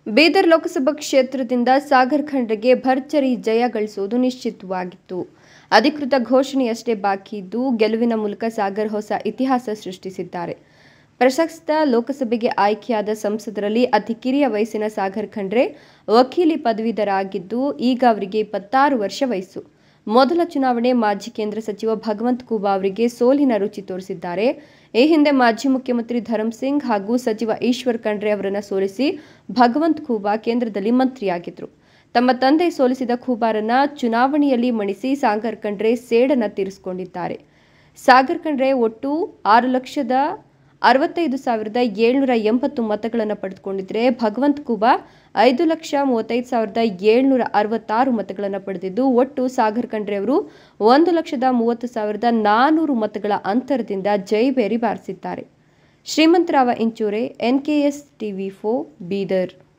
ಬೀದರ್ ಲೋಕಸಭಾ ಕ್ಷೇತ್ರದಿಂದ ಸಾಗರ್ ಖಂಡ್ರೆಗೆ ಭರ್ಜರಿ ಜಯ ಗಳಿಸುವುದು ನಿಶ್ಚಿತವಾಗಿತ್ತು. ಅಧಿಕೃತ ಘೋಷಣೆಯಷ್ಟೇ ಬಾಕಿ ಇದ್ದು, ಗೆಲುವಿನ ಮೂಲಕ ಸಾಗರ್ ಹೊಸ ಇತಿಹಾಸ ಸೃಷ್ಟಿಸಿದ್ದಾರೆ. ಪ್ರಸಕ್ತ ಲೋಕಸಭೆಗೆ ಆಯ್ಕೆಯಾದ ಸಂಸದರಲ್ಲಿ ಅತಿ ಕಿರಿಯ ವಯಸ್ಸಿನ ಸಾಗರ್ ಖಂಡ್ರೆ ವಕೀಲಿ ಪದವೀಧರ ಆಗಿದ್ದು, ಈಗ ಅವರಿಗೆ 26 ವರ್ಷ ವಯಸ್ಸು. ಮೊದಲ ಚುನಾವಣೆ ಮಾಜಿ ಕೇಂದ್ರ ಸಚಿವ ಭಗವಂತ ಖೂಬಾ ಅವರಿಗೆ ಸೋಲಿನ ರುಚಿ ತೋರಿಸಿದ್ದಾರೆ. ಈ ಹಿಂದೆ ಮಾಜಿ ಮುಖ್ಯಮಂತ್ರಿ ಧರಮ್ ಸಿಂಗ್ ಹಾಗೂ ಸಚಿವ ಈಶ್ವರ್ ಖಂಡ್ರೆ ಅವರನ್ನು ಸೋಲಿಸಿ ಭಗವಂತ ಖೂಬಾ ಕೇಂದ್ರದಲ್ಲಿ ಮಂತ್ರಿಯಾಗಿದ್ದರು. ತಮ್ಮ ತಂದೆ ಸೋಲಿಸಿದ ಖೂಬಾರನ್ನ ಚುನಾವಣೆಯಲ್ಲಿ ಮಣಿಸಿ ಸಾಗರ್ ಖಂಡ್ರೆ ಸೇಡನ್ನು ತೀರಿಸಿಕೊಂಡಿದ್ದಾರೆ. ಸಾಗರ್ ಖಂಡ್ರೆ ಒಟ್ಟು 6,65,780 ಮತಗಳನ್ನು ಪಡೆದುಕೊಂಡಿದ್ದರೆ, ಭಗವಂತ ಖೂಬಾ 5,35,766 ಮತಗಳನ್ನು ಪಡೆದಿದ್ದು, ಒಟ್ಟು ಸಾಗರ್ ಖಂಡ್ರೆ ಅವರು 1,30,400 ಮತಗಳ ಅಂತರದಿಂದ ಜೈಬೇರಿ ಬಾರಿಸಿದ್ದಾರೆ. ಶ್ರೀಮಂತರಾವ ಇಂಚೂರೆ, NKS TV4 ಬೀದರ್.